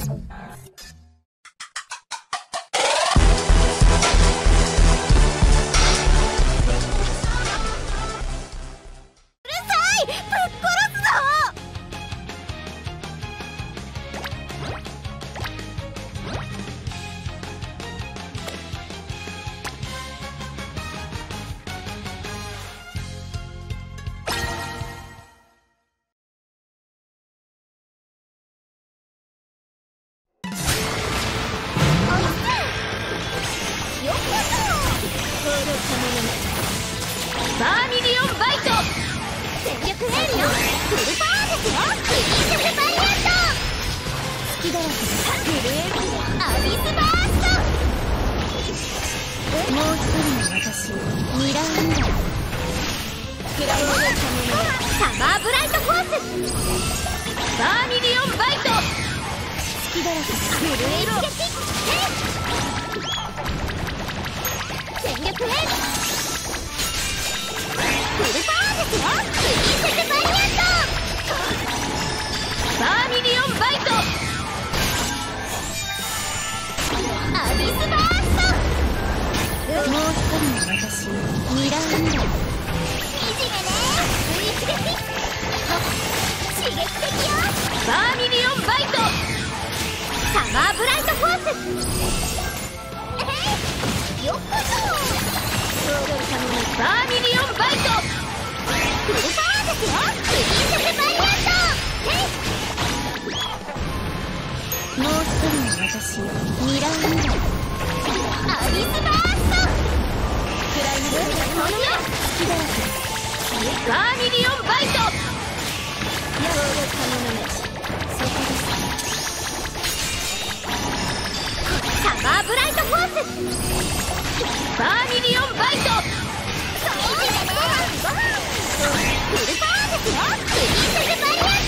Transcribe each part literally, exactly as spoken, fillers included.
バーミリオンバイト全力エールよ。フルパワーですよ。フリーズバリエント好きだらけでフルエールアビスバースト。もう一人の私ミラーミラークラウドサマーブライトフォースバーミリオンバイト好きだらけでフルエール全力エールフルパワーですよ。フリーズバリエントバーミリオンバイトアビスバースト。もう一人の私ミラーミラーいじめねスイッチ撃刺激的よ。バーミリオンバイトサマーブライトフォースよっこそバーミリオンバイトフルパワーですよ。フリーズバリエントもう一人の私ミラーミラーアビスバーストクライマックス好きだらけバーミリオンバイト能力可能な目そこですサマーブライトフォースバーミリオンバイトフルパワーですよ。フリーズバリエン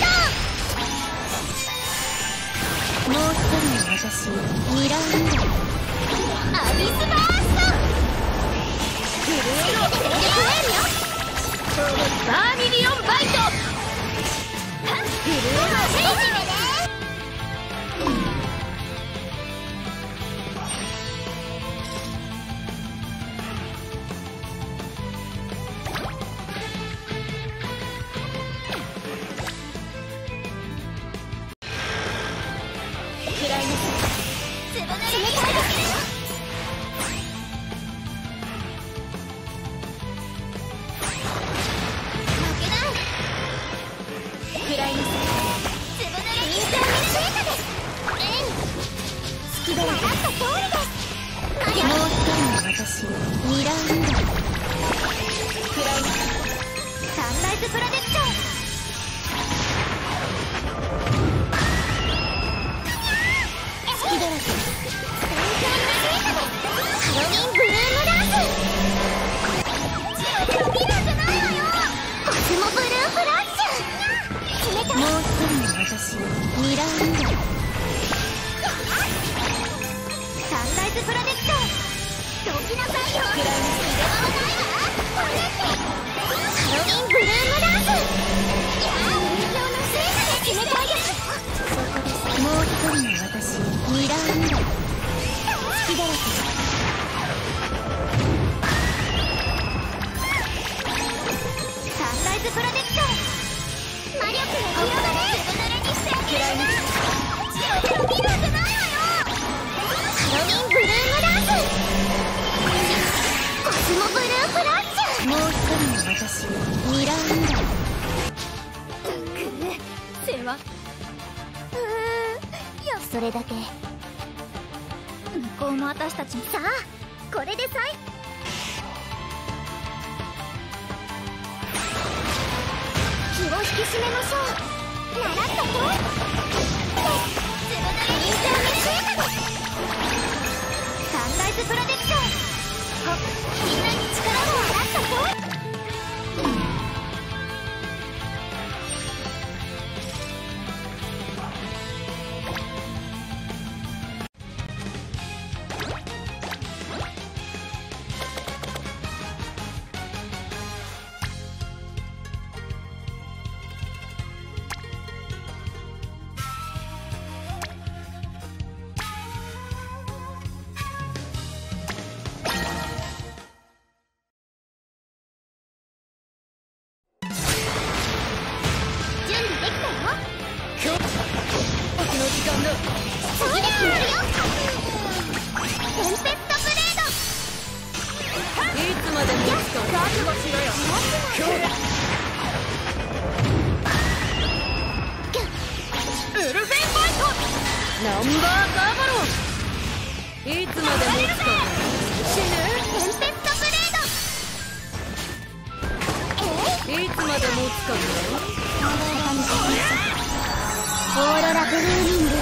トもう一人の私ミラーミラーアビスバーストフルエール全力エールよ。バーミリオンバイトフルエールいじめねそれだけ向こうも私たちにさあこれでさい気を引き締めましょう。習ったとズブ濡れにしてあげるサンライズプロテクションみんなに力を洗ったと次で決めるよ。テンペストブレード。 いつまで持つか覚悟しろよ。ウルフェンファイト。ナンバーガーバロン。いつまで持つか死ぬ。 テンペストブレード。えいつまで持つかオーロラブルーミング。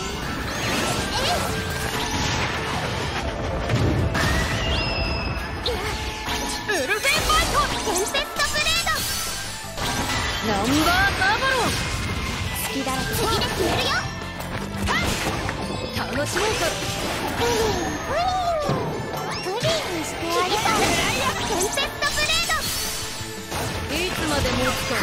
ウルフェンファイト。 テンペストブレード。ナンバーガーバロン。 好きだらけ。次で決めるよ。 楽しもうか。 プリンプリンプリンしてあげたい。テンペストブレード。 いつまで持つか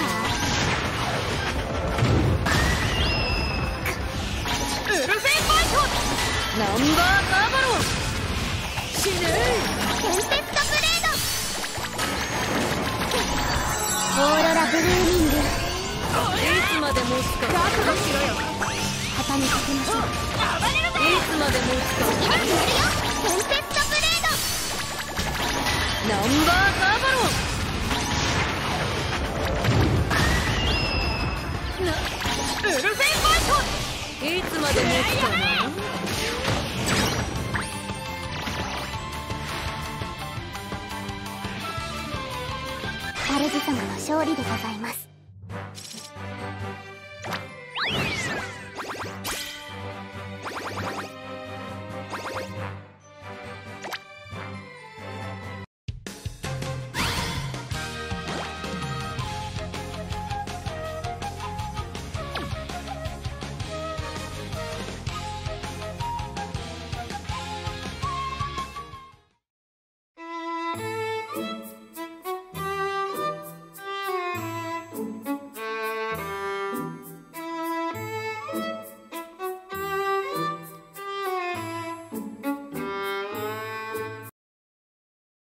ウルフェンファイト。ナンバーガーバロン。死ぬ。 テンペストブレード。オーロラブルーミング。 いつまで持つか覚悟しろよ。 旗にかけましょう。 いつまで持つか次で決めるよ。テンペストブレード。 ナンバーガーバロン。なウルフェンファイト。いつまで持つかな。 主様の勝利でございます。